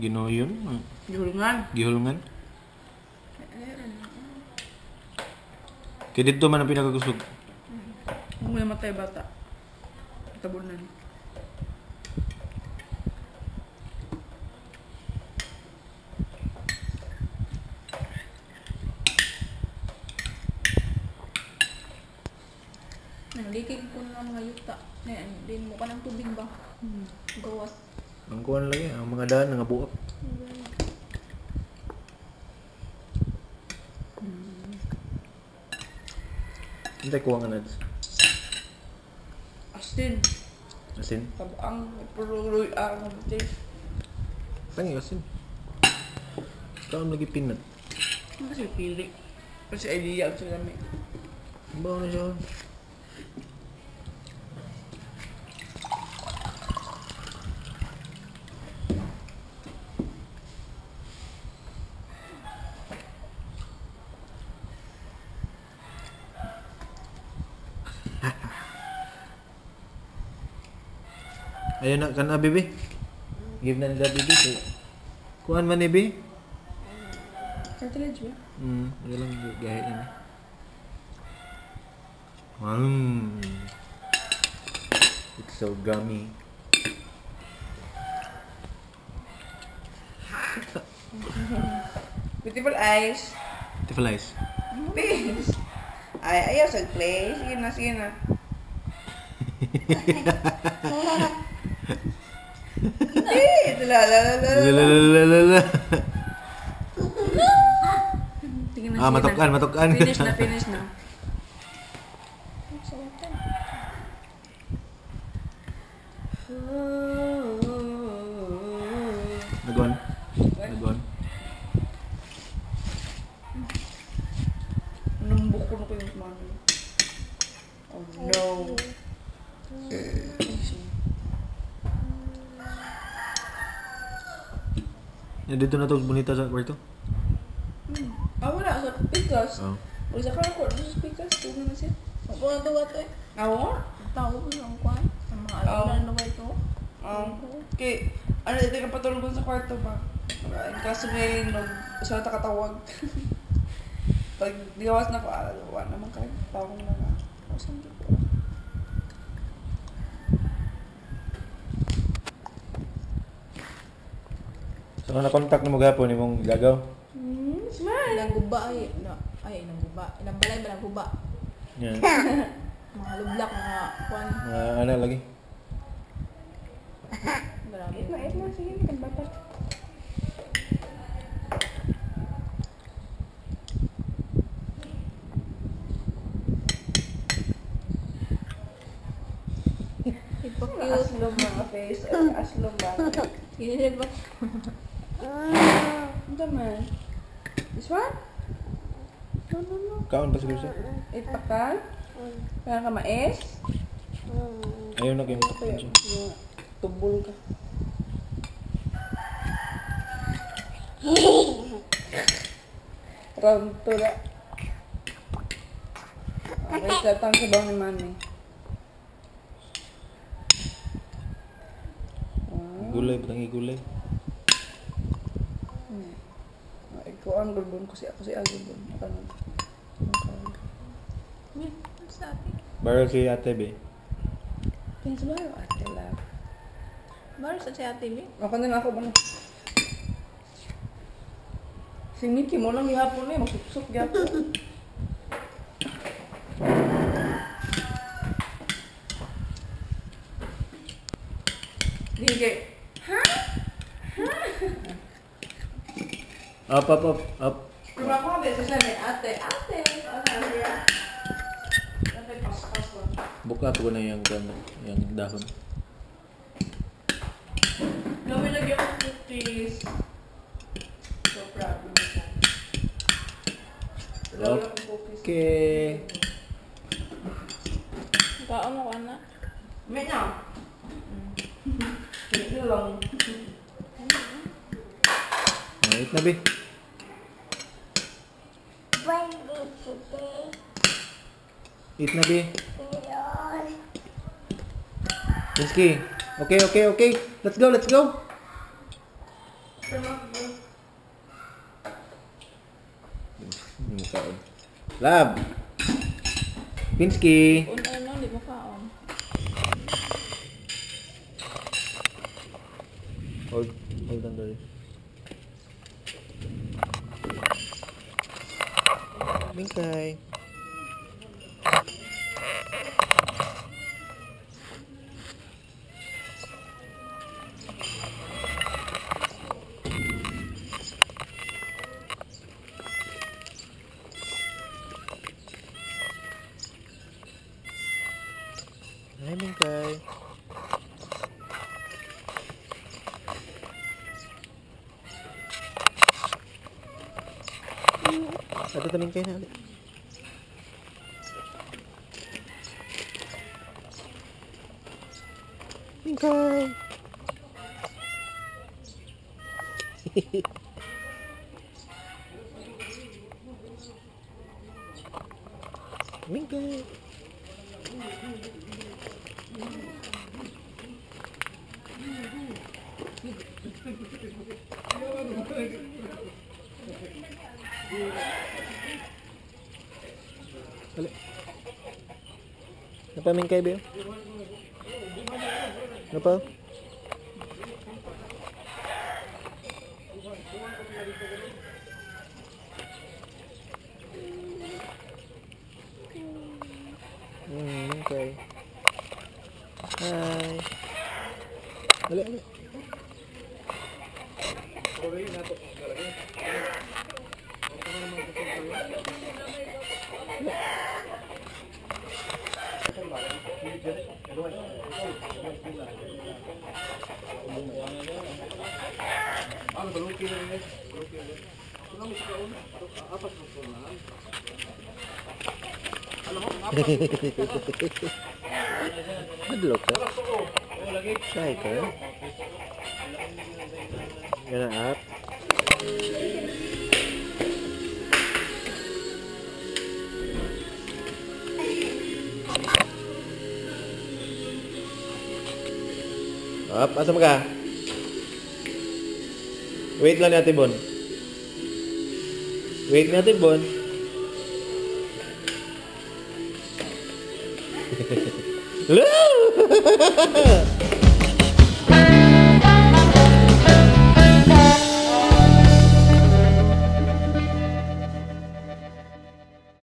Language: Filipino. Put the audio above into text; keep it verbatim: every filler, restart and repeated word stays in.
Ginoyon? Gihulungan. Gihulungan? Kaya dito man ang pinakagusto. Kung may matay bata. Tabunan. Nanglikig ko na mga yuta. Ayan, din mo ka ng tubig ba? Hmm. Gawas. Ang kuhan lagi, ang mga daan, nga buak. Hmm. Hintay kuha nga natin. Asin. Asin? Tabang. Puruloy ang taste. Tangi asin. Kaon lagi pinat. Ano kasi pili? Kasi idea sa kami. Bawa na siya. Ayun na, kan na, bibi. Give na nila, bibi. So, kuhan man, bibi. Cartilage ba? Hmm, wala lang gahe ini. Hmm. It's so gummy. Beautiful eyes. Beautiful eyes. Please. Ay, ayaw sa play. Sige na, sige na. Eh, la la la la la. Lalalala. Sige na, Ah, sige matukan, na. matukan. Finish na, finish na. Nagon. Nagon. Numbok ko na ko yung mami. Oh no. Ya, dito na to bonita sa kwarto. Hmm. Ah, wala. Sa pikas. Oh. O sa kakor, sa pikas. Tunan na siya. Ako na ito ito eh. Awa? Tao ko sa kwan. Ang mga Oo. alam na ba ito? Um, kay, ano, ito yung patulog sa kwarto ba? Ang kaso ngayon, nung gusto na katawag. Pag digawas na ko, ah, wala naman kayo. Tawag na nga. O, saan dito? So, na-contact na mo gapon, imong gagaw. Hmm, smile! Ilang guba ay. No, ay, ilang guba. Ilang balay ba ng guba? Yan. Mga lublak, mga kwan. Mga ano lagi. Grabe. Ito na, ito na. Sige, kan batat. Ipakute. Aslom mga face. Aslom ba? Hindi ba? Ito man. This one? No, no, no. Kaon pa siguro siya. Ipakan? Kaya ka mais? Ayaw na kayo Ito matakpan yung siya. tubol ka. Round to na. Okay, katang sabaw ni mami. Gulay, patangi gulay. Hmm. Ikaw ang gulbon ko si ako si Agulbon. Ano? Hmm, sa atin. Barrel si ate, be. Tingin sa bayo, ate lang. Baru sa si ate mi. Ako na lang ako ba? Si Mickey mo lang ihapon na eh, magsuksok gyapon. Sige. Ha? Up, up, up, up. Kung ako nga beses na may ate, ate, ano siya? Ate, pas-pas lang. Buka ko na yung, yung dahon. Gawin lagi ako cookies. So proud of myself. Gawin ako cookies. Okay. Kaon mo ana. May na. Ito lang. Alright na, be. Eat na, be. Kinski. Okay, okay, okay. Let's go, let's go. Lab. Pinsky. Un ano, di mo kaon. Hold, hold on, Dory. Bingkay. Hi, Bingkay. Ada temen kayak nanti. Bingkai. Bingkai. Balik. Apa main kayak Bel? Apa? Hmm, okay. Hai. Balik, balik. Madlok ka? Say ka? Gana up? Up, asa ka? Wait lang natin, Bon. Wait natin, Bon. Hello!